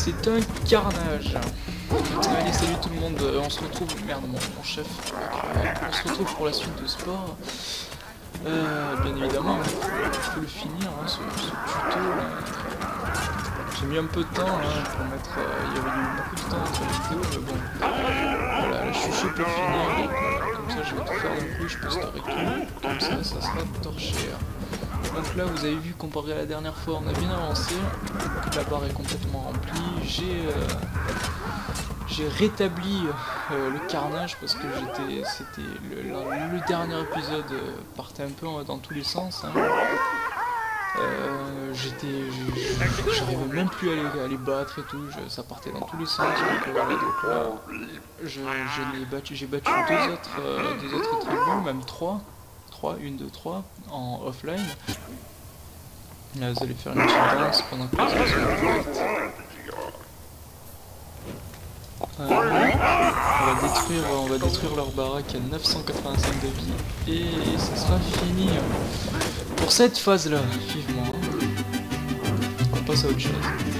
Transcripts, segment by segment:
c'est un carnage. Allez, salut tout le monde, on se retrouve... Merde, mon chef. On se retrouve pour la suite de sport. Bien évidemment, il faut le finir, hein, ce tuto là. J'ai mis un peu de temps hein, pour mettre... il y avait eu beaucoup de temps entre les vidéos, mais bon. Voilà, là, je suis chaud pour finir. Comme ça, je vais tout faire d'un coup, je posterai tout. Comme ça sera torché. Donc là, vous avez vu, comparé à la dernière fois, on a bien avancé. La barre est complètement remplie. J'ai rétabli le carnage parce que c'était le dernier épisode partait un peu dans tous les sens. Hein. J'arrivais même plus à les battre et tout, ça partait dans tous les sens. Donc, voilà, donc là, j'ai battu deux autres tribus, même trois, une, deux, trois, en offline. Là, vous allez faire une petite danse pendant que les autres sont en direct. On va détruire leur baraque à 985 de vie et ça sera fini pour cette phase là, vivement. On passe à autre chose.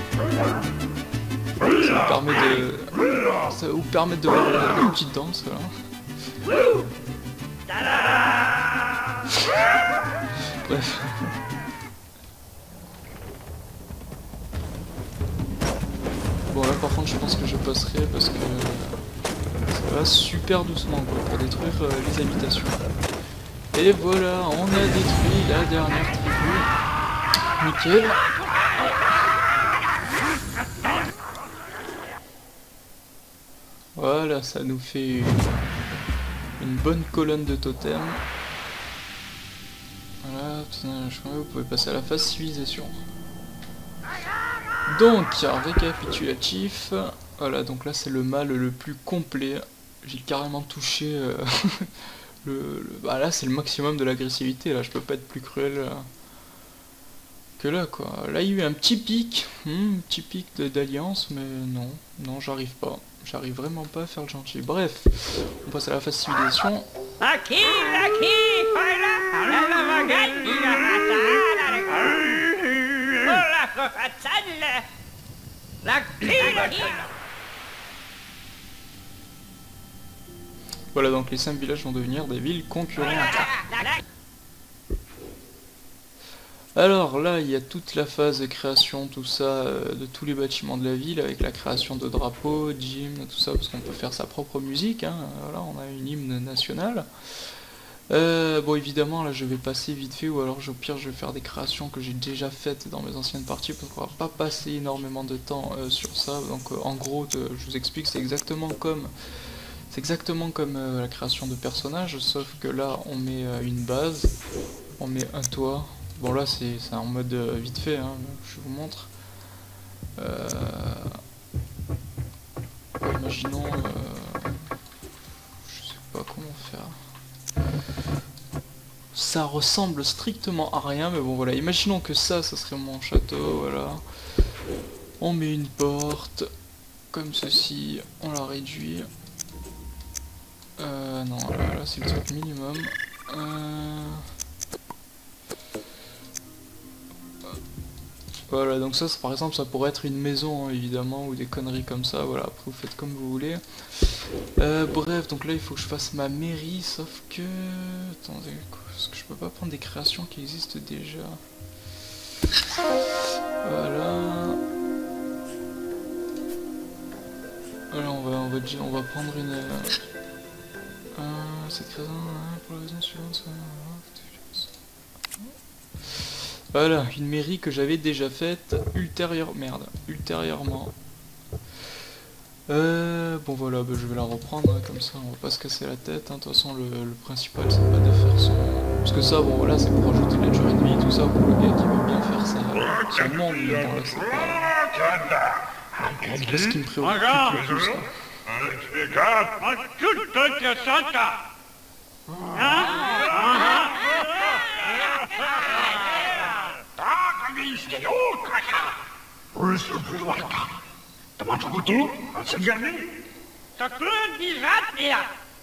Ça vous permet de voir une petite danse là. Bref. Bon là par contre je pense que je passerai parce que ça va super doucement quoi, pour détruire les habitations. Et voilà, on a détruit la dernière tribu. Nickel. Voilà, ça nous fait une bonne colonne de totem. Voilà, je crois que vous pouvez passer à la phase civilisation. Donc, récapitulatif, voilà, donc là c'est le mal le plus complet, j'ai carrément touché, bah là c'est le maximum de l'agressivité, là je peux pas être plus cruel que là quoi. Là il y a eu un petit pic d'alliance, mais non j'arrive vraiment pas à faire le gentil. Bref, on passe à la phase civilisation. Voilà, donc les 5 villages vont devenir des villes concurrentes. Alors là, il y a toute la phase de création, tout ça, de tous les bâtiments de la ville, avec la création de drapeaux, d'hymnes, tout ça, parce qu'on peut faire sa propre musique, hein. Voilà, on a une hymne nationale. Bon évidemment là je vais passer vite fait, ou alors au pire je vais faire des créations que j'ai déjà faites dans mes anciennes parties, parce qu'on va pas passer énormément de temps sur ça. Donc en gros je vous explique, c'est exactement comme la création de personnages, sauf que là on met une base, on met un toit. Bon là c'est en mode vite fait, hein, je vous montre. Imaginons, je sais pas comment faire. Ça ressemble strictement à rien, mais bon voilà, imaginons que ça serait mon château, voilà. On met une porte, comme ceci, on la réduit. Non, là c'est le truc minimum. Voilà, donc ça par exemple ça pourrait être une maison hein, évidemment, ou des conneries comme ça, voilà, après vous faites comme vous voulez. Bref, donc là il faut que je fasse ma mairie, sauf que... Attendez, parce que je peux pas prendre des créations qui existent déjà. Voilà. Voilà, on va prendre une... cette création, pour la raison suivante... Voilà, une mairie que j'avais déjà faite ultérieurement. Bon voilà, bah, je vais la reprendre, hein, comme ça on va pas se casser la tête, hein. De toute façon le principal c'est pas de faire son... Parce que ça, bon voilà, c'est pour ajouter de la durée de vie, tout ça, pour le gars qui veut bien faire son monde, mais bon là c'est pas ce qui me préoccupe le plus, quoi.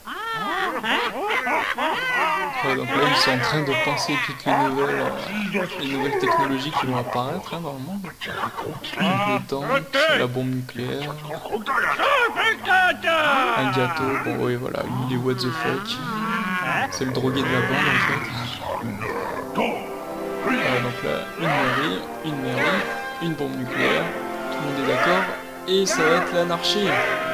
Ouais, donc là ils sont en train de penser toutes les nouvelles technologies qui vont apparaître hein, dans le monde. Les tanks, la bombe nucléaire, un gâteau, bon oui voilà, lui il est what the fuck. C'est le drogué de la bande en fait. Donc là, une mairie, une bombe nucléaire, tout le monde est d'accord, et ça va être l'anarchie.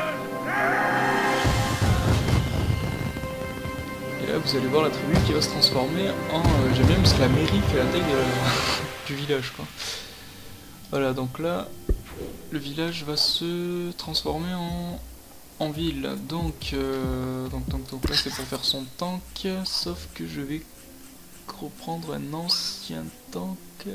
Et là vous allez voir la tribu qui va se transformer en... j'aime bien parce que la mairie fait la taille du village quoi. Voilà, donc là, le village va se transformer en ville. Donc là c'est pour faire son tank, sauf que je vais reprendre un ancien tank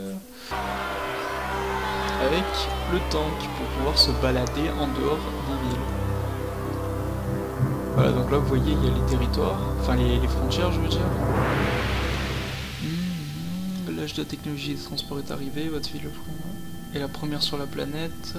avec le tank pour pouvoir se balader en dehors des villes. Voilà, donc là vous voyez il y a les territoires, enfin les frontières je veux dire. L'âge de la technologie des transports est arrivé, votre ville est la première sur la planète.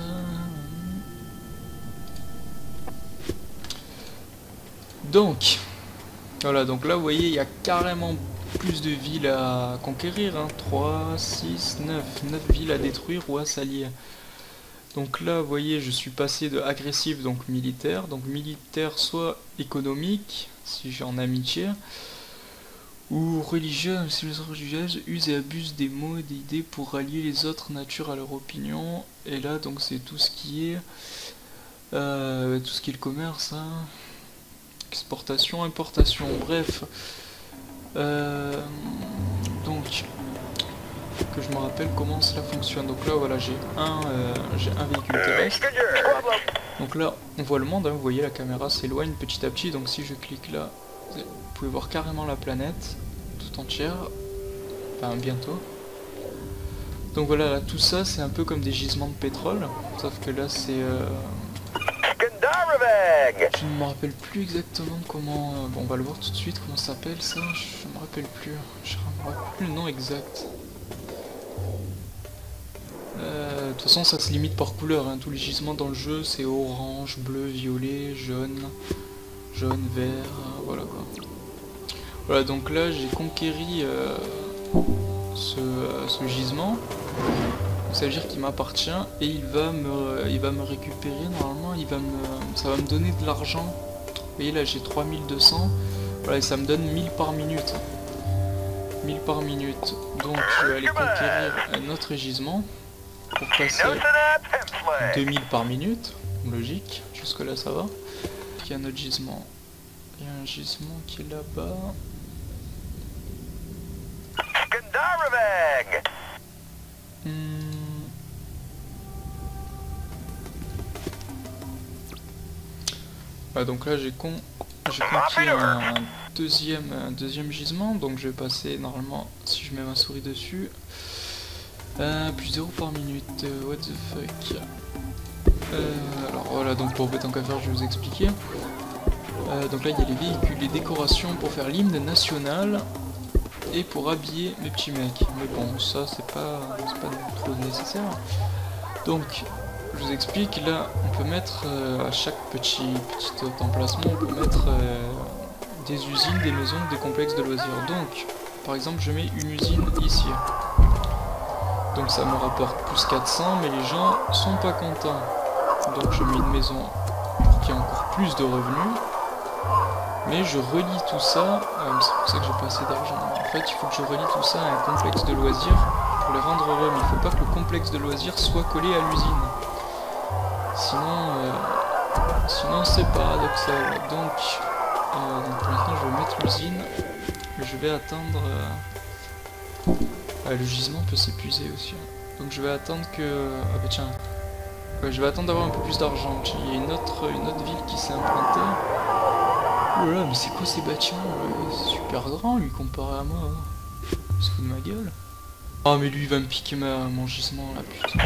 Donc, voilà, donc là vous voyez il y a carrément plus de villes à conquérir, hein. 3, 6, 9 villes à détruire ou à s'allier. Donc là vous voyez je suis passé de agressif donc militaire soit économique, si j'ai en amitié, ou religieux, civilisation religieuse, use et abuse des mots et des idées pour rallier les autres natures à leur opinion. Et là donc c'est tout ce qui est le commerce, hein. Exportation, importation, bref. Donc que je me rappelle comment cela fonctionne. Donc là voilà j'ai un véhicule terrestre. Donc là on voit le monde, hein, vous voyez la caméra s'éloigne petit à petit, donc si je clique là, vous pouvez voir carrément la planète tout entière, enfin bientôt. Donc voilà, là, tout ça c'est un peu comme des gisements de pétrole, sauf que là c'est... Je ne me rappelle plus exactement comment... Bon on va le voir tout de suite, comment ça s'appelle ça, je me rappelle plus, je me rappelle plus le nom exact. De toute façon ça se limite par couleur, hein. Tous les gisements dans le jeu c'est orange, bleu, violet, jaune, vert, voilà quoi. Voilà donc là j'ai conquéri ce gisement, ça veut dire qu'il m'appartient et il va me récupérer normalement, ça va me donner de l'argent. Vous voyez là j'ai 3200, voilà et ça me donne 1000 par minute. 1000 par minute, donc je vais aller conquérir un autre gisement pour passer 2000 par minute, logique, jusque là ça va. Il y a un autre gisement, il y a un gisement qui est là-bas. Ouais, donc là j'ai conquis un deuxième gisement, donc je vais passer normalement, si je mets ma souris dessus, plus 0 par minute, what the fuck. Alors voilà, donc pour tant qu'à faire je vais vous expliquer. Donc là il y a les véhicules, les décorations pour faire l'hymne national et pour habiller mes petits mecs. Mais bon ça c'est pas trop nécessaire. Donc je vous explique, là on peut mettre à chaque petit emplacement on peut mettre des usines, des maisons, des complexes de loisirs. Donc par exemple je mets une usine ici. Donc ça me rapporte plus 400 mais les gens sont pas contents. Donc je mets une maison qui a encore plus de revenus. Mais je relie tout ça, c'est pour ça que j'ai pas assez d'argent. En fait il faut que je relie tout ça à un complexe de loisirs pour les rendre heureux. Mais il faut pas que le complexe de loisirs soit collé à l'usine. Sinon c'est paradoxal. Donc pour l'instant je vais mettre l'usine. Je vais attendre... le gisement peut s'épuiser aussi. Donc je vais attendre que... Ah bah tiens. Ouais, je vais attendre d'avoir un peu plus d'argent. Il y a une autre ville qui s'est implantée. Oh là là, mais c'est quoi ces bâtiments? C'est super grand lui comparé à moi. Il se fout de ma gueule. Oh mais lui il va me piquer mon gisement là, putain.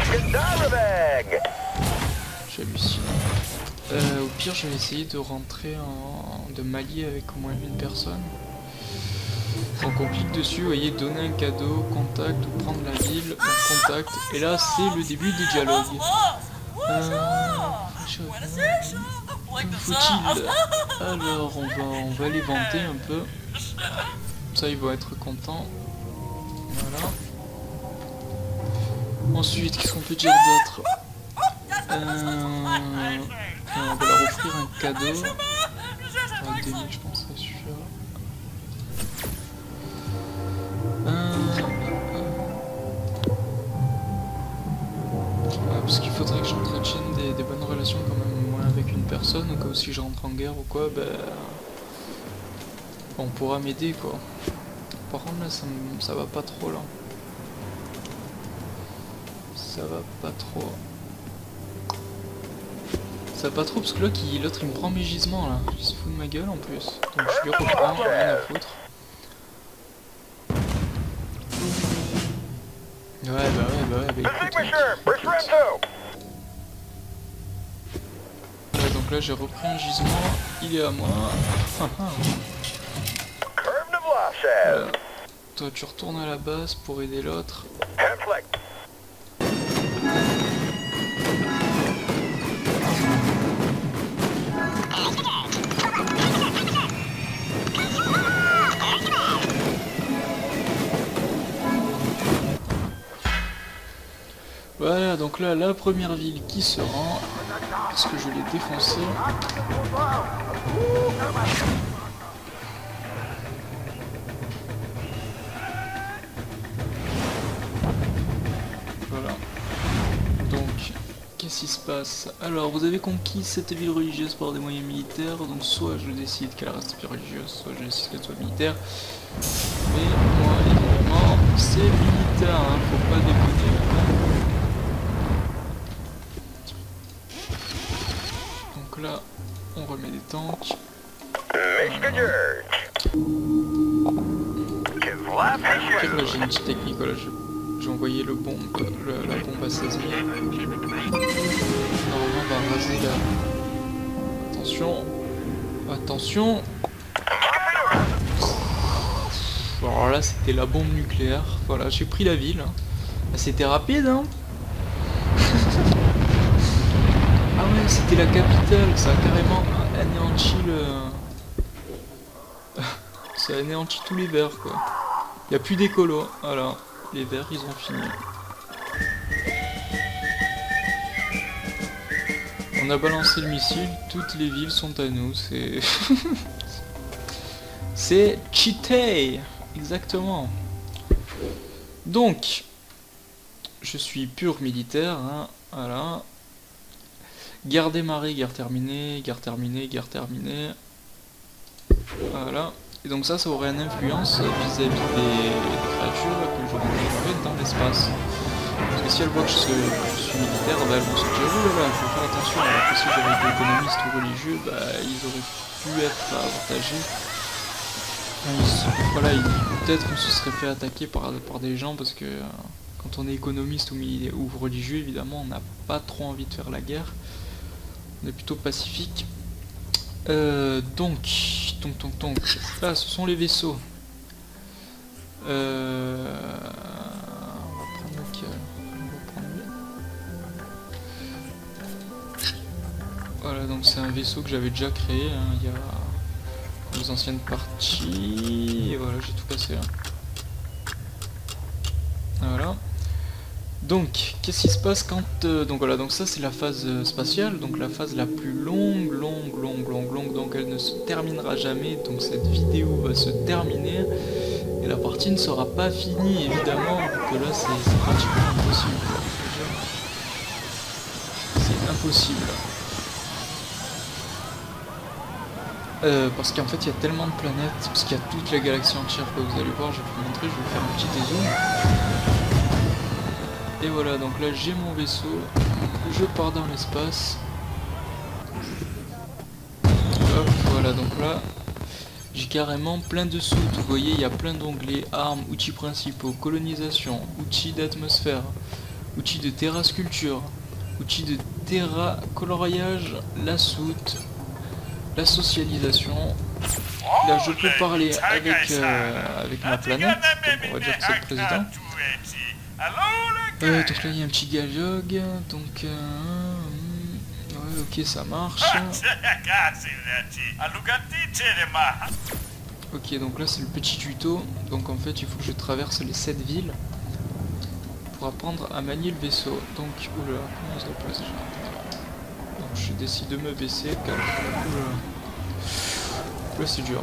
J'hallucine. Au pire je vais essayer de rentrer de m'allier avec au moins une personne. Donc on clique dessus, vous voyez, donner un cadeau, contact ou prendre la ville, contact. Et là c'est le début du dialogue. faut-il? Alors, on va les vanter un peu. Ça, ils vont être contents. Voilà. Ensuite, qu'est-ce qu'on peut dire d'autre? On va leur offrir un cadeau. Un demi, je pense, ça suffira. Parce qu'il faudrait que j'entretienne des bonnes relations quand même, moi, avec une personne, au cas où si je rentre en guerre ou quoi, ben... on pourra m'aider, quoi. Par contre, là, ça va pas trop, là. Ça va pas trop. Ça va pas trop, parce que là, l'autre, il me prend mes gisements, là. Il se fout de ma gueule, en plus. Donc, je lui reprends, rien à foutre. Bah écoute, ouais, donc là j'ai repris un gisement, il est à moi. Toi tu retournes à la base pour aider l'autre. Voilà, donc là, la première ville qui se rend, parce que je l'ai défoncé. Voilà. Donc, qu'est-ce qui se passe? Alors, vous avez conquis cette ville religieuse par des moyens militaires, donc soit je décide qu'elle reste plus religieuse, soit je décide qu'elle soit militaire. Mais moi, évidemment, c'est militaire, hein, faut pas déconner. Là, on remet des tanks. Pire, là j'ai une petite technique, voilà, j'ai envoyé la bombe à 16 000. Normalement on va raser là. Attention. Attention. Alors là c'était la bombe nucléaire. Voilà, j'ai pris la ville. C'était rapide, hein. Ah ouais, c'était la capitale, ça a carrément anéanti ça a anéanti tous les verts, quoi. Il n'y a plus d'écolo, voilà. Les verts, ils ont fini. On a balancé le missile, toutes les villes sont à nous, c'est... c'est cheaté, exactement. Donc, je suis pur militaire, hein, voilà. Guerre démarrée, guerre terminée, guerre terminée, guerre terminée. Voilà. Et donc ça aurait une influence vis-à-vis des créatures que je rencontrerai dans l'espace. Parce que si elles voient que je suis militaire, bah, elles vont se dire oh là là, il faut faire attention, alors que si j'avais été économiste ou religieux, bah, ils auraient pu être avantagés. Voilà, peut-être qu'on se serait fait attaquer par des gens parce que quand on est économiste ou religieux, évidemment, on n'a pas trop envie de faire la guerre. On est plutôt pacifique. Donc, là, ce sont les vaisseaux. On va prendre lequel? On va prendre lui. Voilà, donc c'est un vaisseau que j'avais déjà créé, hein, il y a les anciennes parties. Et voilà, j'ai tout cassé là. Voilà. Donc, qu'est-ce qui se passe quand... donc voilà, donc ça c'est la phase spatiale, donc la phase la plus longue, donc elle ne se terminera jamais, donc cette vidéo va se terminer, et la partie ne sera pas finie, évidemment, que là c'est pratiquement impossible. C'est impossible. Parce qu'en fait il y a tellement de planètes, parce qu'il y a toute la galaxie entière que vous allez voir, je vais vous montrer, je vais faire un petit dézoom. Et voilà, donc là j'ai mon vaisseau, je pars dans l'espace. Hop, voilà, donc là j'ai carrément plein de soutes, vous voyez, il y a plein d'onglets, armes, outils principaux, colonisation, outils d'atmosphère, outils de terrasculture, outils de terracoloriage, la soute, la socialisation. Là je peux parler avec ma planète, donc on va dire que c'est le président. Donc là il y a un petit dialogue, donc ouais, Ouais, ok, ça marche. Ok, donc là c'est le petit tuto. Donc en fait il faut que je traverse les 7 villes pour apprendre à manier le vaisseau. Donc, oula, comment on se déplace déjà? Donc je décide de me baisser, car... Oula. Là c'est dur.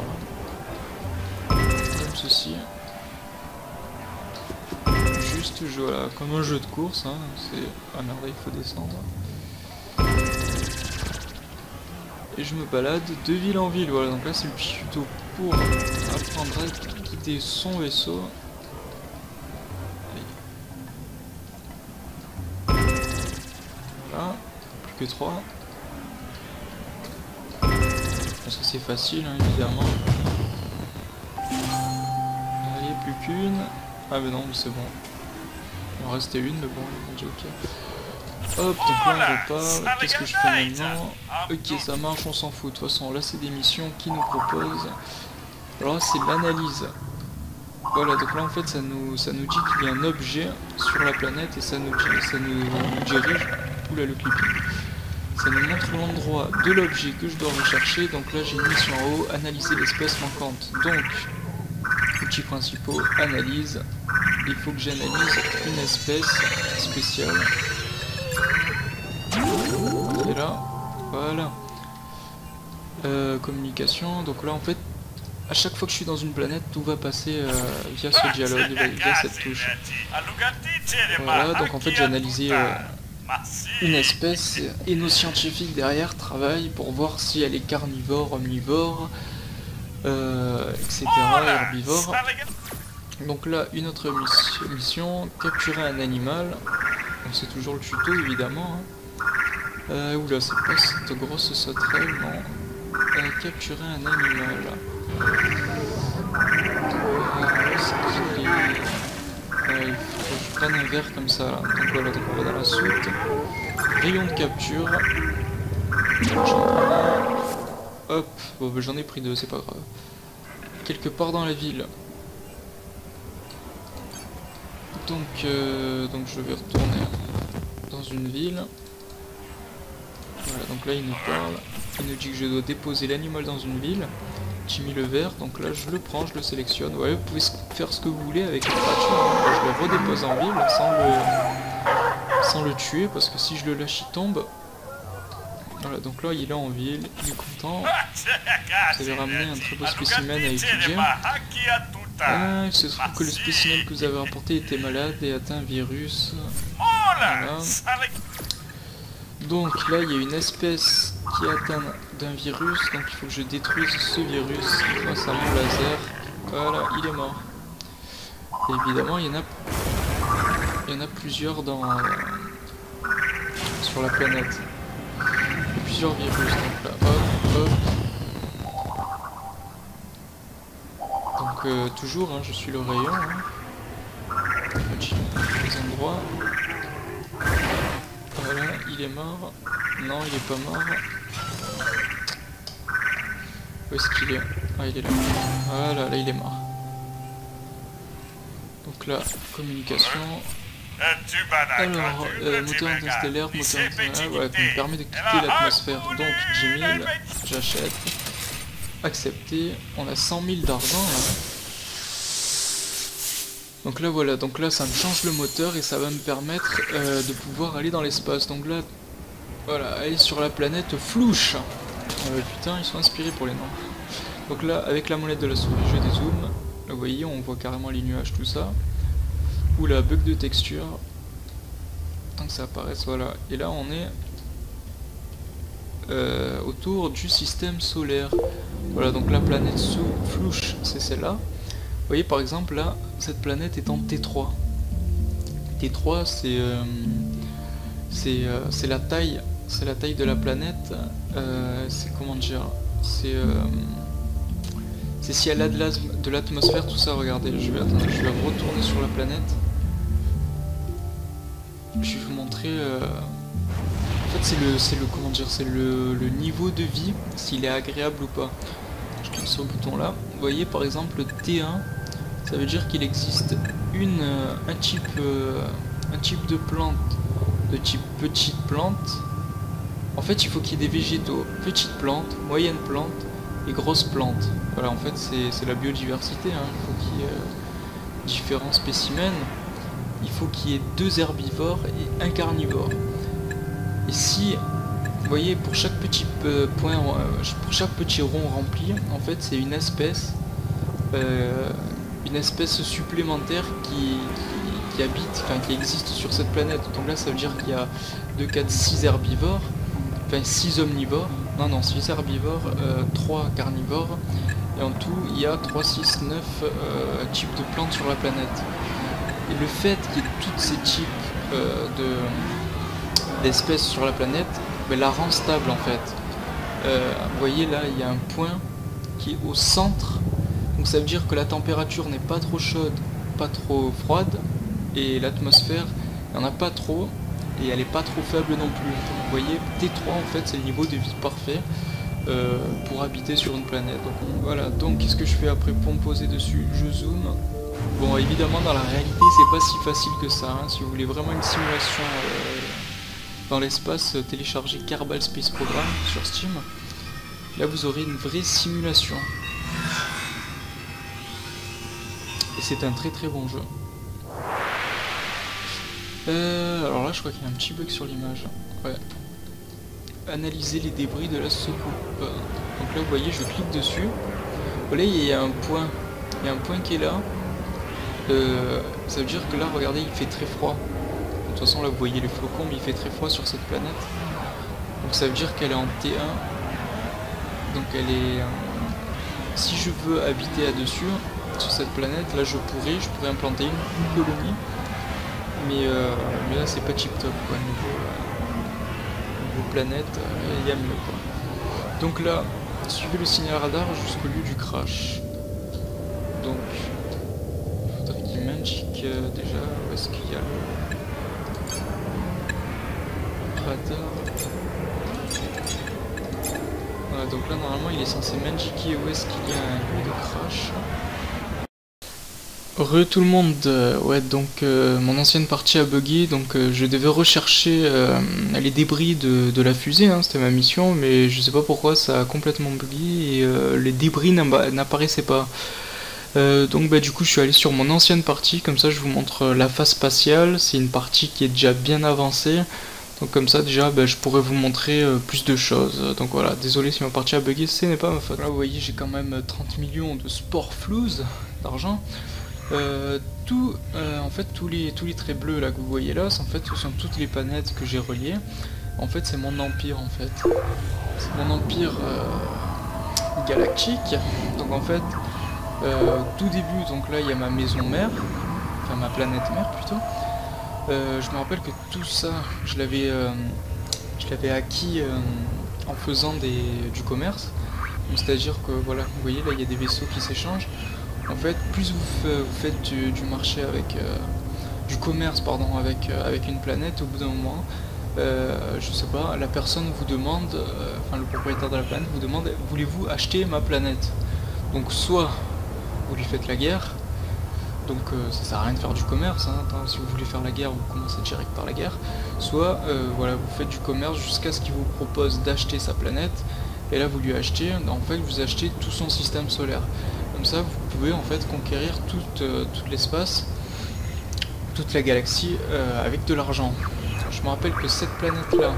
Comme ceci. Juste, voilà, comme un jeu de course, hein, c'est... Ah merde, il faut descendre. Et je me balade de ville en ville, voilà, donc là c'est le petit tuto pour apprendre à guider son vaisseau. Voilà, plus que 3. Bon, ça c'est facile, hein, évidemment. Allez, plus qu'une. Ah mais non, c'est bon. Il en restait une, mais bon, il m'a dit ok. Hop, donc là on repart. Qu'est-ce que je fais maintenant? Ok, ça marche, on s'en fout. De toute façon, là c'est des missions qui nous proposent. Alors c'est l'analyse. Voilà, donc là en fait ça nous dit qu'il y a un objet sur la planète et ça nous dirige. Oula, le clipping. Ça nous montre l'endroit de l'objet que je dois rechercher. Donc là j'ai une mission en haut, analyser l'espèce manquante. Donc, outils principaux, analyse. Il faut que j'analyse une espèce spéciale. Et là, voilà. Communication, donc là en fait, à chaque fois que je suis dans une planète, tout va passer via ce dialogue, via cette touche. Voilà, donc en fait j'ai analysé une espèce et nos scientifiques derrière travaillent pour voir si elle est carnivore, omnivore, etc., herbivore. Donc là, une autre mission, capturer un animal. Donc c'est toujours le tuto évidemment. Hein. Oula, c'est pas cette grosse sauterelle, non. Capturer un animal. Il faut que je prenne un verre comme ça là. Donc voilà, donc on va dans la soute. Rayon de capture. J'en prends un. Hop, bon, bah, j'en ai pris 2, c'est pas grave. Quelque part dans la ville. Donc je vais retourner dans une ville. Voilà, donc là il nous parle. Il nous dit que je dois déposer l'animal dans une ville. J'ai mis le verre, donc là je le prends, je le sélectionne. Ouais, vous pouvez faire ce que vous voulez avec la créature. Hein. Je le redépose en ville sans le tuer, parce que si je le lâche il tombe. Voilà, donc là il est en ville, il est content. Vous avez ramené un très beau spécimen à étudier. Il se trouve que le spécimen que vous avez rapporté était malade et atteint un virus. Voilà. Donc là il y a une espèce qui est atteinte d'un virus, donc il faut que je détruise ce virus grâce à mon laser. Voilà, il est mort. Et évidemment il y en a plusieurs sur la planète. Il y a plusieurs virus, donc là, hop, hop. Donc toujours, hein, je suis le rayon. Hein. Les endroits. Voilà, il est mort. Non, il est pas mort. Où est-ce qu'il est? Ah, il est là. Voilà, là il est mort. Donc là, communication. Alors, moteur interstellaire, moteur interstellaire, voilà, qui me permet de quitter l'atmosphère. Donc, 10 000, j'achète. Accepter. On a 100 000 d'argent là. Donc là voilà, donc là ça me change le moteur et ça va me permettre de pouvoir aller dans l'espace. Donc là, voilà, aller sur la planète Flouche. Putain, ils sont inspirés pour les noms. Donc là, avec la molette de la souris, je dézoome. Là vous voyez, on voit carrément les nuages, tout ça. Oula, bug de texture. Tant que ça apparaisse, voilà. Et là on est autour du système solaire. Voilà, donc la planète sous Flouche, c'est celle-là. Vous voyez par exemple là, cette planète est en T3. T3 c'est la taille de la planète. C'est comment dire, c'est si elle a de l'atmosphère, tout ça. Regardez, je vais retourner sur la planète. Je vais vous montrer. En fait c'est le comment dire, c'est le niveau de vie, s'il est agréable ou pas. Je clique sur le bouton là. Vous voyez par exemple T1. Ça veut dire qu'il existe un type de plante de type petite plante En fait, il faut qu'il y ait des végétaux, petites plantes, moyennes plantes et grosses plantes. Voilà, en fait, c'est la biodiversité, hein. Il faut qu'il y ait différents spécimens. Il faut qu'il y ait 2 herbivores et 1 carnivore. Et si, vous voyez, pour chaque petit point, pour chaque petit rond rempli, en fait, c'est une espèce supplémentaire qui habite, enfin qui existe sur cette planète. Donc là, ça veut dire qu'il y a 2, 4, 6 herbivores, enfin 6 omnivores, non, 6 herbivores, 3 carnivores, et en tout, il y a 3, 6, 9 types de plantes sur la planète. Et le fait qu'il y ait tous ces types d'espèces sur la planète, ben, la rend stable en fait. Vous voyez là, il y a un point qui est au centre, donc ça veut dire que la température n'est pas trop chaude, pas trop froide, et l'atmosphère, il n'y en a pas trop, et elle n'est pas trop faible non plus. Donc, vous voyez, T3 en fait, c'est le niveau de vie parfait pour habiter sur une planète. Donc voilà, donc qu'est-ce que je fais après pour me poser dessus? Je zoome. Bon, évidemment, dans la réalité, c'est pas si facile que ça, hein. Si vous voulez vraiment une simulation dans l'espace, téléchargez Kerbal Space Program sur Steam. Là, vous aurez une vraie simulation. Et c'est un très très bon jeu. Alors là, je crois qu'il y a un petit bug sur l'image. Ouais. Analyser les débris de la soucoupe. Donc là, vous voyez, je clique dessus. Voilà, il y a un point. Il y a un point qui est là. Ça veut dire que là, regardez, il fait très froid. De toute façon, là, vous voyez les flocons, mais il fait très froid sur cette planète. Donc ça veut dire qu'elle est en T1. Donc elle est... si je veux habiter là-dessus, sur cette planète, là, je pourrais implanter une colonie. Mais là, c'est pas tip top, quoi. Niveau planète, il y a mieux, quoi. Donc là, suivez le signal radar jusqu'au lieu du crash. Donc, il faudrait qu'il m'indique déjà où est-ce qu'il y a le radar. Voilà, donc là, normalement, il est censé m'indiquer où est-ce qu'il y a un lieu de crash. Re tout le monde, ouais, donc mon ancienne partie a bugué, donc je devais rechercher les débris de la fusée, hein, c'était ma mission, mais je sais pas pourquoi ça a complètement bugué et les débris n'apparaissaient pas. Donc bah, du coup je suis allé sur mon ancienne partie, comme ça je vous montre la phase spatiale, c'est une partie qui est déjà bien avancée, donc comme ça déjà bah, je pourrais vous montrer plus de choses. Donc voilà, désolé si ma partie a bugué, ce n'est pas ma faute. Là vous voyez j'ai quand même 30 millions de sport flouze d'argent. En fait tous les traits bleus là que vous voyez là, en fait ce sont toutes les planètes que j'ai reliées. En fait c'est mon empire en fait. C'est mon empire galactique. Donc en fait tout début, donc là il y a ma maison mère, enfin ma planète mère plutôt. Je me rappelle que tout ça je l'avais acquis en faisant du commerce. C'est-à-dire que voilà, vous voyez là il y a des vaisseaux qui s'échangent. En fait, plus vous faites du marché avec du commerce pardon avec une planète, au bout d'un moment, je sais pas, la personne vous demande, enfin le propriétaire de la planète vous demande, voulez-vous acheter ma planète? Donc soit vous lui faites la guerre, donc ça sert à rien de faire du commerce, hein. Si vous voulez faire la guerre, vous commencez direct par la guerre. Soit voilà, vous faites du commerce jusqu'à ce qu'il vous propose d'acheter sa planète, et là vous lui achetez, en fait vous achetez tout son système solaire. Comme ça, vous pouvez en fait conquérir tout l'espace, toute la galaxie avec de l'argent. Je me rappelle que cette planète-là,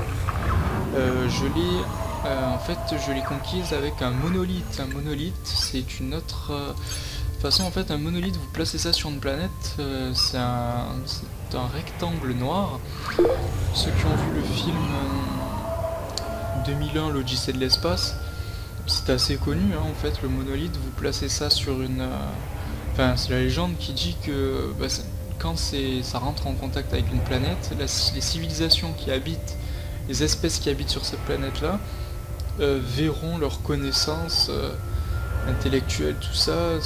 je l'ai conquise avec un monolithe. Un monolithe, c'est une autre façon. En fait, un monolithe, vous placez ça sur une planète, c'est un rectangle noir. Ceux qui ont vu le film 2001, l'Odyssée de l'espace. C'est assez connu, hein, en fait, le monolithe, vous placez ça sur une... Enfin, c'est la légende qui dit que bah, quand ça rentre en contact avec une planète, les civilisations qui habitent, les espèces qui habitent sur cette planète-là, verront leur connaissance intellectuelle, tout ça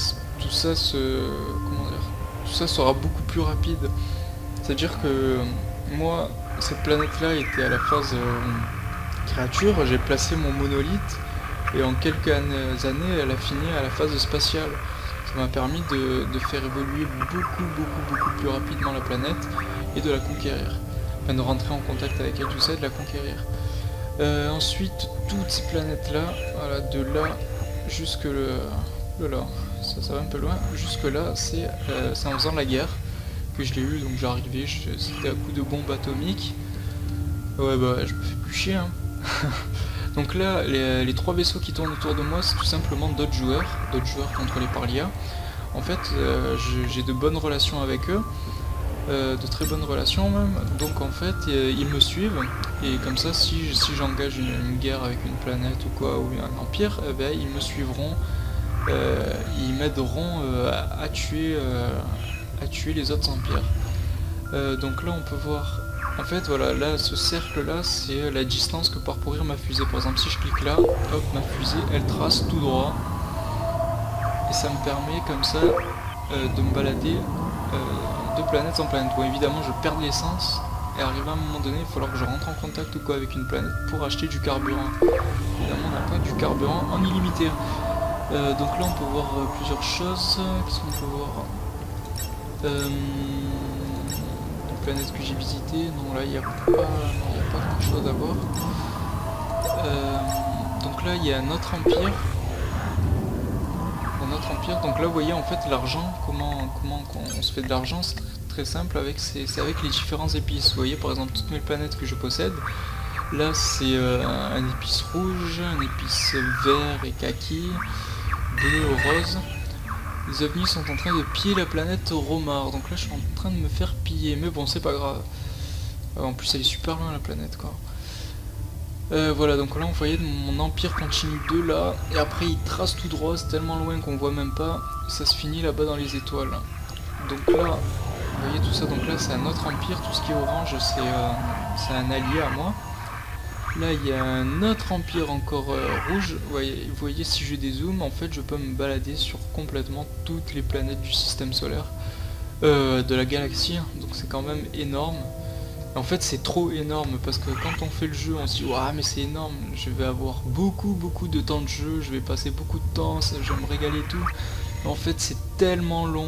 sera beaucoup plus rapide. C'est-à-dire que moi, cette planète-là était à la phase créature, j'ai placé mon monolithe, et en quelques années, elle a fini à la phase spatiale. Ça m'a permis de faire évoluer beaucoup plus rapidement la planète et de la conquérir. Enfin, de rentrer en contact avec elle, tout ça, et de la conquérir. Ensuite, toutes ces planètes-là, voilà, de là jusque là, ça va un peu loin, jusque là, c'est en faisant la guerre que je l'ai eu, donc j'arrivais, c'était à coup de bombes atomiques. Ouais bah je me fais plus chier hein. Donc là, les trois vaisseaux qui tournent autour de moi, c'est tout simplement d'autres joueurs contrôlés par l'IA. En fait, j'ai de bonnes relations avec eux, de très bonnes relations même, donc en fait, ils me suivent, et comme ça, si j'engage une guerre avec une planète ou quoi, ou un empire, ben, ils me suivront, ils m'aideront à tuer les autres empires. Donc là, on peut voir... En fait, voilà, là, ce cercle-là, c'est la distance que parcourir ma fusée. Par exemple, si je clique là, hop, ma fusée, elle trace tout droit. Et ça me permet, comme ça, de me balader de planète en planète. Bon, évidemment, je perds de l'essence. Et arrivé à un moment donné, il va falloir que je rentre en contact ou quoi avec une planète pour acheter du carburant. Évidemment, on n'a pas du carburant en illimité. Donc là, on peut voir plusieurs choses. Qu'est-ce qu'on peut voir planète que j'ai visité, non là il n'y a pas grand chose à voir. Donc là il y a un autre empire. Donc là vous voyez en fait l'argent, comment on se fait de l'argent, c'est très simple, c'est avec les différents épices. Vous voyez par exemple toutes mes planètes que je possède. Là c'est un épice rouge, un épice vert et kaki, bleu, rose. Les ovnis sont en train de piller la planète Romar, donc là je suis en train de me faire piller, mais bon c'est pas grave. En plus elle est super loin la planète quoi. Voilà, donc là vous voyez mon empire continue de là, et après il trace tout droit, c'est tellement loin qu'on voit même pas, et ça se finit là-bas dans les étoiles. Donc là, vous voyez tout ça, donc là c'est un autre empire, tout ce qui est orange c'est un allié à moi. Là il y a un autre empire encore rouge, vous voyez si je dézoome, en fait je peux me balader sur complètement toutes les planètes du système solaire, de la galaxie, donc c'est quand même énorme. Et en fait c'est trop énorme parce que quand on fait le jeu on se dit waouh mais c'est énorme, je vais avoir beaucoup de temps de jeu, je vais passer beaucoup de temps, je vais me régaler et tout. Mais en fait c'est tellement long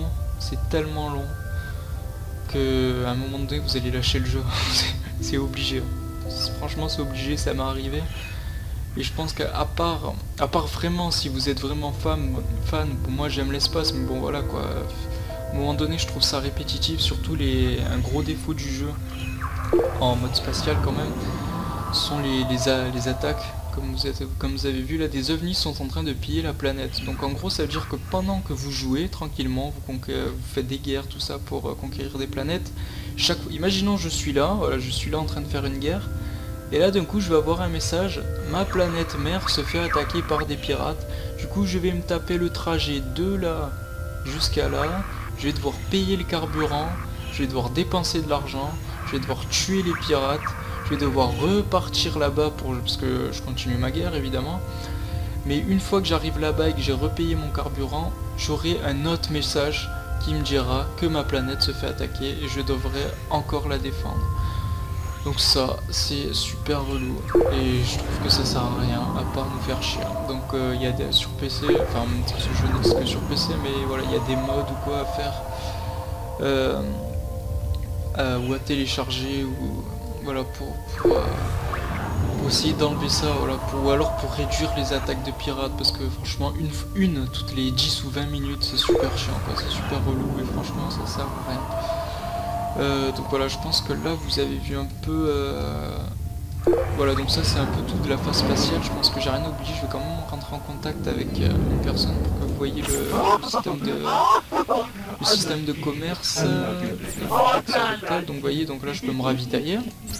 que à un moment donné vous allez lâcher le jeu, c'est obligé. Franchement c'est obligé, ça m'est arrivé. Et je pense qu'à part vraiment si vous êtes vraiment fan, bon, moi j'aime l'espace mais bon voilà quoi. À un moment donné je trouve ça répétitif, surtout un gros défaut du jeu en mode spatial quand même, sont les attaques. Comme vous avez vu là, des ovnis sont en train de piller la planète. Donc en gros ça veut dire que pendant que vous jouez tranquillement, vous faites des guerres, tout ça pour conquérir des planètes. Imaginons je suis là, voilà, je suis là en train de faire une guerre. Et là d'un coup je vais avoir un message, ma planète mère se fait attaquer par des pirates. Du coup je vais me taper le trajet de là jusqu'à là. Je vais devoir payer le carburant, je vais devoir dépenser de l'argent, je vais devoir tuer les pirates. Je vais devoir repartir là-bas parce que je continue ma guerre évidemment. Mais une fois que j'arrive là-bas et que j'ai repayé mon carburant, j'aurai un autre message qui me dira que ma planète se fait attaquer et je devrais encore la défendre. Donc ça, c'est super relou. Et je trouve que ça sert à rien à part nous faire chier. Donc il y a sur PC, enfin ce jeu n'est que sur PC, mais voilà, il y a des modes ou quoi à faire. Ou à télécharger ou... Voilà, pour essayer d'enlever ça, voilà, ou alors pour réduire les attaques de pirates, parce que franchement, une toutes les 10 ou 20 minutes, c'est super chiant, quoi, c'est super relou, et franchement, ça sert à rien. Donc voilà, je pense que là, vous avez vu un peu... Voilà, donc ça, c'est un peu tout de la phase spatiale, je pense que j'ai rien oublié, je vais quand même rentrer en contact avec une personne pour que vous voyez le système de commerce. Donc vous voyez, donc là je peux me ravitailler,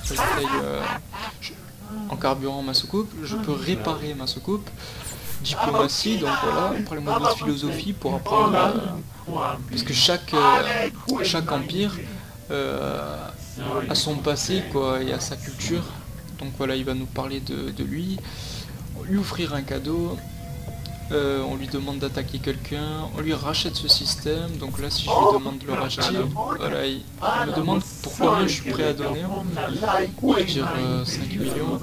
en carburant ma soucoupe, je peux réparer ma soucoupe, diplomatie, donc voilà, parlez-moi de votre philosophie pour apprendre, parce que chaque empire a son passé quoi, et a sa culture. Donc voilà, il va nous parler de lui, lui offrir un cadeau, on lui demande d'attaquer quelqu'un, on lui rachète ce système. Donc là si je lui demande de le racheter, voilà, il me demande pour combien je suis prêt à donner. Je vais dire 5 millions.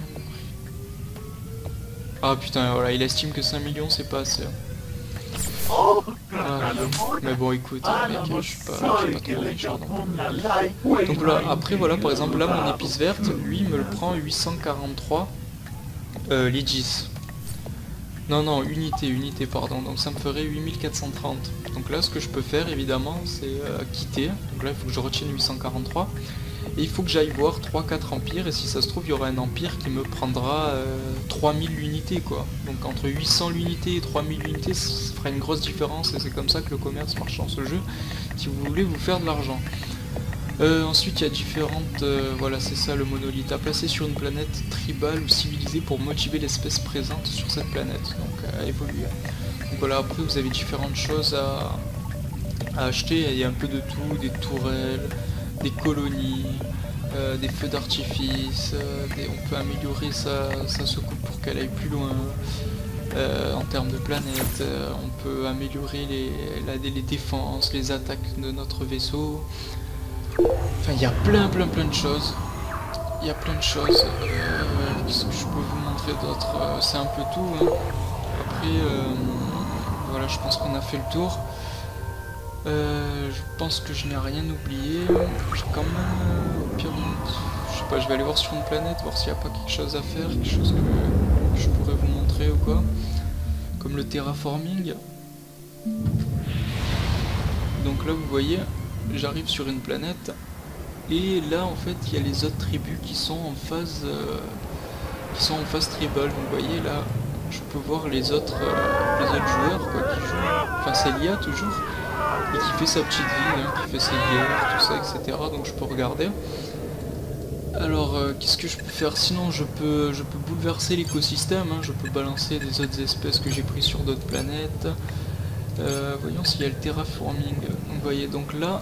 Ah putain, voilà, il estime que 5 millions c'est pas assez. Ah, mais bon, écoute, mec, je suis pas trop Richard. Donc là, après, voilà, par exemple, là, mon épice verte, lui, il me le prend 843 Legis. Non, unité, pardon. Donc ça me ferait 8430. Donc là, ce que je peux faire, évidemment, c'est quitter. Donc là, il faut que je retienne 843. Et il faut que j'aille voir 3-4 empires. Et si ça se trouve, il y aura un empire qui me prendra 3000 unités, quoi. Donc entre 800 unités et 3000 unités, ça fera une grosse différence. Et c'est comme ça que le commerce marche dans ce jeu, si vous voulez vous faire de l'argent. Ensuite, il y a différentes... voilà, c'est ça le monolithe. À placer sur une planète tribale ou civilisée pour motiver l'espèce présente sur cette planète. Donc à évoluer. Donc voilà, après vous avez différentes choses à acheter. Il y a un peu de tout, des tourelles, des colonies, des feux d'artifice. On peut améliorer sa soucoupe pour qu'elle aille plus loin. En termes de planète, on peut améliorer les défenses, les attaques de notre vaisseau. Enfin, il y a plein de choses. Il y a plein de choses. Qu'est-ce que je peux vous montrer d'autre? C'est un peu tout. Hein. Après, voilà, je pense qu'on a fait le tour. Je pense que je n'ai rien oublié. J'ai quand même, au pire, je sais pas, je vais aller voir sur une planète, voir s'il n'y a pas quelque chose à faire, quelque chose que je pourrais vous montrer ou quoi. Comme le terraforming. Donc là, vous voyez, j'arrive sur une planète. Et là en fait il y a les autres tribus qui sont en phase tribal. Donc vous voyez là je peux voir les autres joueurs quoi, qui jouent. Enfin c'est l'IA toujours. Et qui fait sa petite vie, hein, qui fait ses guerres, tout ça, etc. Donc je peux regarder. Alors qu'est-ce que je peux faire? Sinon je peux bouleverser l'écosystème, hein. Je peux balancer des autres espèces que j'ai pris sur d'autres planètes. Voyons s'il y a le terraforming. Donc vous voyez, donc là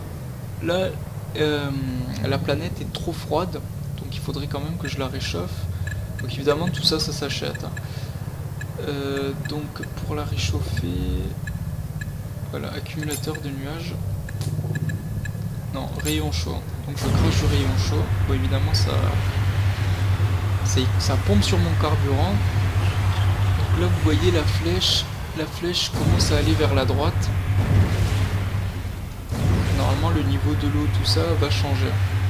la planète est trop froide, donc il faudrait quand même que je la réchauffe. Donc évidemment tout ça s'achète. Donc pour la réchauffer, voilà, accumulateur de nuages. Non, rayon chaud. Donc je crache du rayon chaud. Bon évidemment ça pompe sur mon carburant. Donc là vous voyez la flèche commence à aller vers la droite. Normalement le niveau de l'eau, tout ça va changer.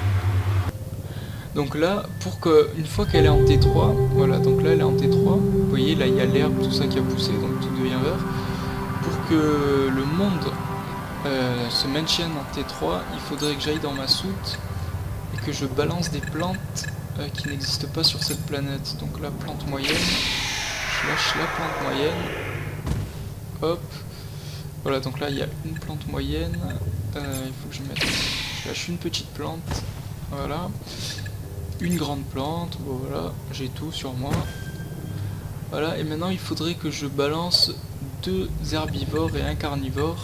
Donc là, une fois qu'elle est en T3, voilà, donc là elle est en T3, vous voyez là il y a l'herbe, tout ça qui a poussé, donc tout devient vert. Pour que le monde se maintienne en T3, il faudrait que j'aille dans ma soute et que je balance des plantes qui n'existent pas sur cette planète. Donc la plante moyenne, je lâche la plante moyenne, hop, voilà, donc là il y a une plante moyenne. Il faut que je lâche une petite plante, voilà, une grande plante, bon voilà, j'ai tout sur moi. Voilà, et maintenant il faudrait que je balance 2 herbivores et un carnivore.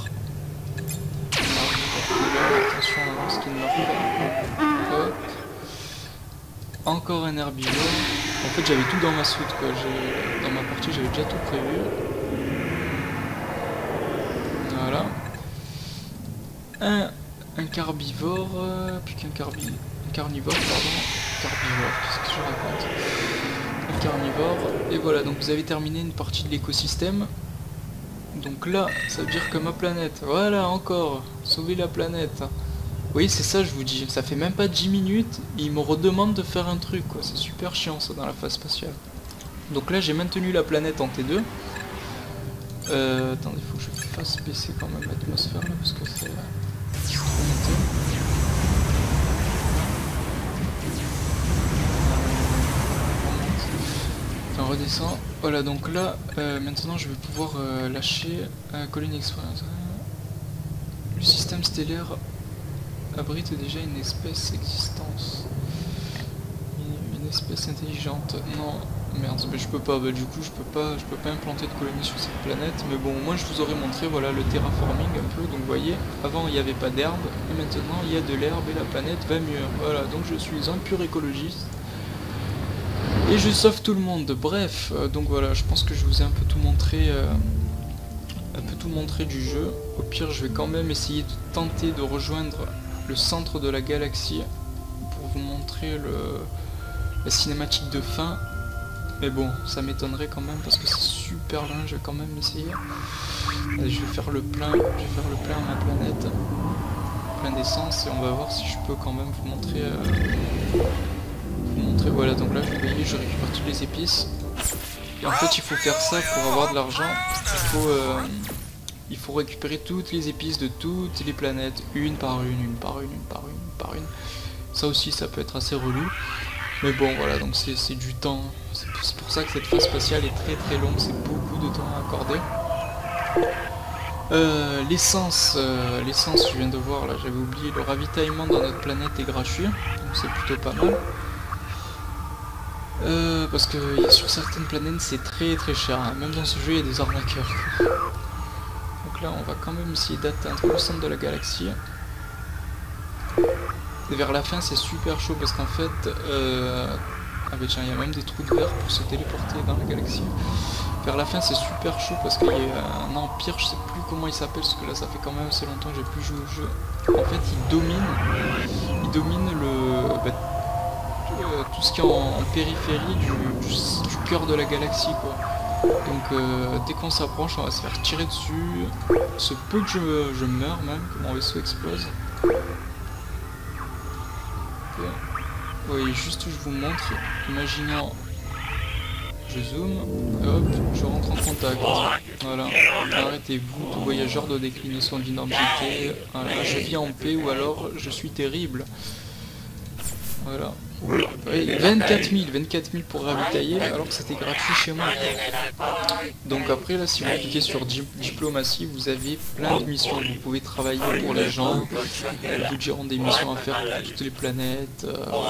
Attention à ce qu'il ne meurt pas. Hop. Encore un herbivore. En fait j'avais tout dans ma soute quoi, dans ma partie j'avais déjà tout prévu. Voilà. Un carbivore, puis qu'un carnivore, pardon. Carbivore, qu'est-ce que je raconte? Un carnivore, et voilà, donc vous avez terminé une partie de l'écosystème. Donc là, ça veut dire que ma planète, voilà, encore, sauver la planète. Oui, c'est ça, je vous dis, ça fait même pas 10 minutes, et il me redemande de faire un truc, quoi. C'est super chiant ça dans la phase spatiale. Donc là, j'ai maintenu la planète en T2. Attendez, il faut que je fasse baisser quand même l'atmosphère là, parce que c'est... On redescend. Voilà, donc là, maintenant je vais pouvoir lâcher colline expérience. Le système stellaire abrite déjà une espèce existence. Une espèce intelligente. Non, merde, mais je peux pas. Bah, du coup, je peux pas implanter de colonie sur cette planète. Mais bon, moi je vous aurais montré, voilà, le terraforming un peu. Donc, vous voyez, avant il n'y avait pas d'herbe, et maintenant il y a de l'herbe et la planète va mieux. Voilà, donc je suis un pur écologiste. Et je sauve tout le monde. Bref, donc voilà, je pense que je vous ai un peu tout montré du jeu. Au pire, je vais quand même essayer de tenter de rejoindre le centre de la galaxie pour vous montrer la cinématique de fin. Mais bon, ça m'étonnerait quand même parce que c'est super loin, je vais quand même essayer. Allez, je vais faire le plein, à ma planète. Plein d'essence et on va voir si je peux quand même vous montrer. Voilà, donc là vous voyez, je récupère toutes les épices. Et en fait il faut faire ça pour avoir de l'argent. Il faut récupérer toutes les épices de toutes les planètes, une par une. Ça aussi ça peut être assez relou. Mais bon voilà, donc c'est du temps. C'est pour ça que cette phase spatiale est très très longue, c'est beaucoup de temps à accorder. L'essence, je viens de voir là, j'avais oublié, le ravitaillement dans notre planète est gratuit, donc c'est plutôt pas mal. Parce que sur certaines planètes c'est très très cher, hein. Même dans ce jeu il y a des arnaqueurs. Donc là on va quand même essayer d'atteindre le centre de la galaxie. Et vers la fin c'est super chaud parce qu'en fait, ah bah tiens, il y a même des trous de verre pour se téléporter dans la galaxie. Vers la fin c'est super chaud parce qu'il y a un empire, je sais plus comment il s'appelle parce que là ça fait quand même assez longtemps que j'ai plus joué au jeu. En fait il domine tout ce qui est en périphérie du cœur de la galaxie quoi. Donc dès qu'on s'approche on va se faire tirer dessus. Se peut que je meure même, que mon vaisseau explose. Oui, juste je vous montre, imaginons, je zoome, hop, je rentre en contact, voilà, arrêtez-vous, tout voyageur de déclinaison d'identité, voilà, je vis en paix ou alors je suis terrible, voilà. Oui, 24 000 pour ravitailler alors que c'était gratuit chez moi. Donc après là si vous cliquez sur diplomatie vous avez plein de missions, vous pouvez travailler pour les gens, elles vous diront des missions à faire pour toutes les planètes,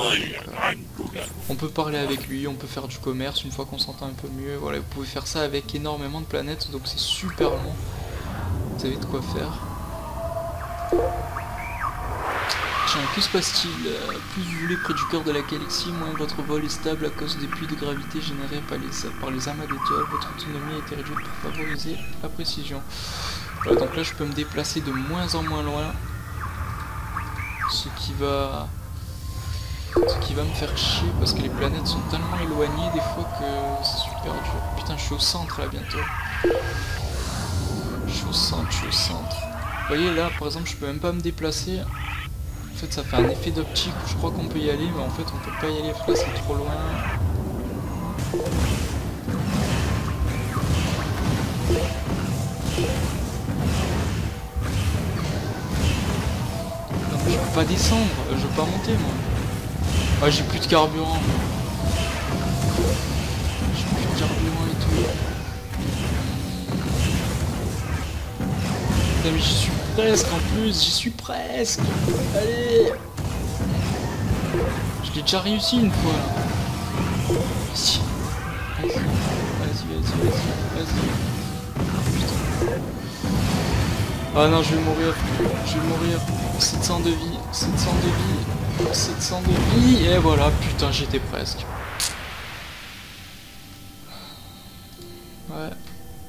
on peut parler avec lui, on peut faire du commerce une fois qu'on s'entend un peu mieux, voilà, vous pouvez faire ça avec énormément de planètes donc c'est super long, vous avez de quoi faire. Tiens, que se passe-t-il? Plus vous voulez près du cœur de la galaxie, moins votre vol est stable à cause des puits de gravité générés par les amas d'étoiles. Votre autonomie a été réduite pour favoriser la précision. Voilà, donc là je peux me déplacer de moins en moins loin. Ce qui va me faire chier parce que les planètes sont tellement éloignées des fois que c'est super dur. Putain, je suis au centre là bientôt. Je suis au centre. Vous voyez là par exemple je peux même pas me déplacer. En fait ça fait un effet d'optique où je crois qu'on peut y aller mais en fait on peut pas y aller parce que là c'est trop loin. Non mais je peux pas descendre, je veux pas monter moi. Ah j'ai plus de carburant. J'ai plus de carburant et tout. Putain mais j'y suis presque en plus, j'y suis presque. Allez. Je l'ai déjà réussi une fois là. Vas-y. Ah non je vais mourir. 700 de vie. Et voilà, putain j'étais presque. Ouais.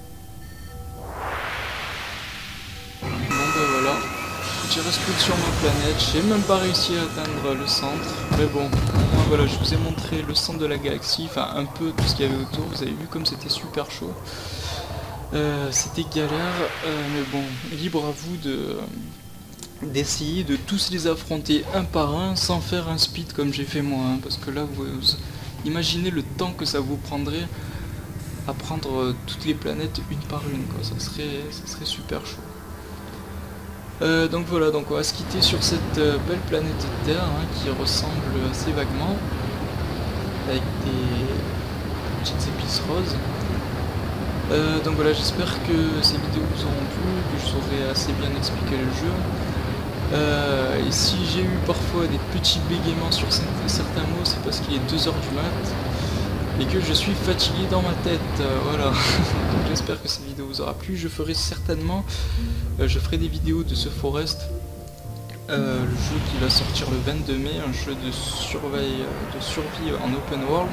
Voilà, j'ai resté sur ma planète, j'ai même pas réussi à atteindre le centre, mais bon, au moins voilà, je vous ai montré le centre de la galaxie, enfin un peu tout ce qu'il y avait autour, vous avez vu comme c'était super chaud, c'était galère, mais bon, libre à vous d'essayer de tous les affronter un par un sans faire un speed comme j'ai fait moi, hein, parce que là, vous imaginez le temps que ça vous prendrait à prendre toutes les planètes une par une, quoi, ça serait super chaud. Donc voilà, donc on va se quitter sur cette belle planète Terre hein, qui ressemble assez vaguement avec des petites épices roses. Donc voilà, j'espère que ces vidéos vous auront plu, que je saurai assez bien expliquer le jeu. Et si j'ai eu parfois des petits bégaiements sur certains mots, c'est parce qu'il est 2 h du mat et que je suis fatigué dans ma tête, voilà. Donc j'espère que cette vidéo vous aura plu. Je ferai certainement je ferai des vidéos de ce Forest, le jeu qui va sortir le 22 mai, un jeu de survie en open world,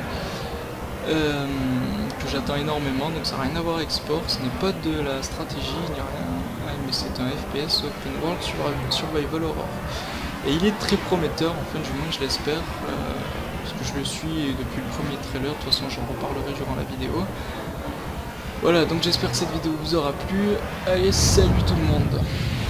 que j'attends énormément, donc ça n'a rien à voir avec sport, ce n'est pas de la stratégie, il n'y a rien, mais c'est un FPS open world survival horror. Et il est très prometteur, enfin du moins je l'espère. puisque je le suis depuis le premier trailer. De toute façon, j'en reparlerai durant la vidéo. Voilà, donc j'espère que cette vidéo vous aura plu. Allez, salut tout le monde!